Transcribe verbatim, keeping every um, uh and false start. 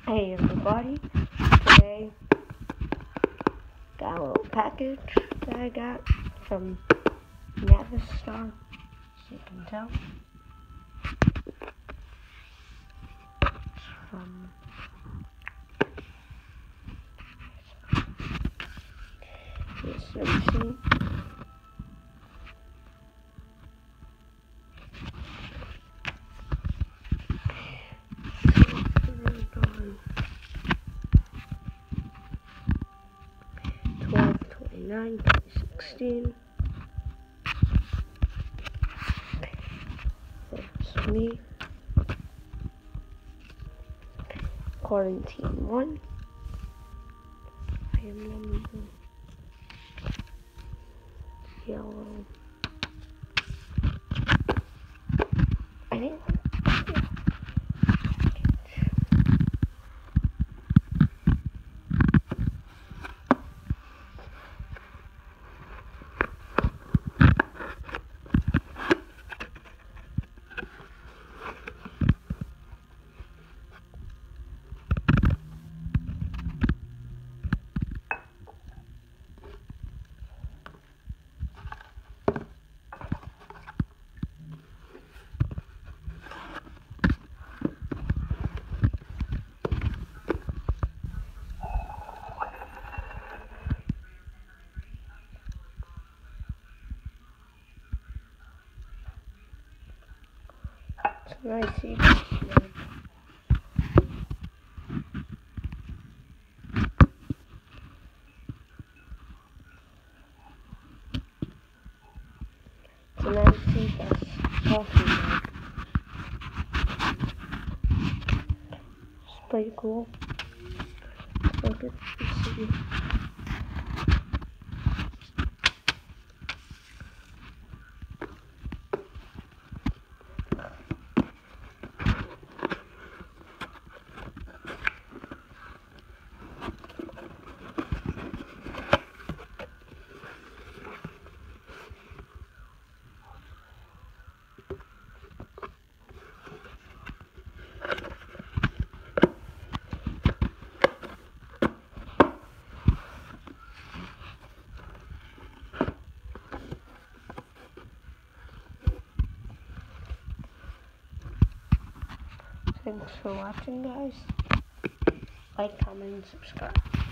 Hey everybody, today got a little package that I got from Navistar, as you can tell. It's from this machine. twelve twenty-nine twenty sixteen. That's me. Quarantine one. I am number yellow. I think. It's nice eating. It's a nice tea coffee mug. It's pretty cool. Look at this. Thanks for watching, guys. Like, comment, and subscribe.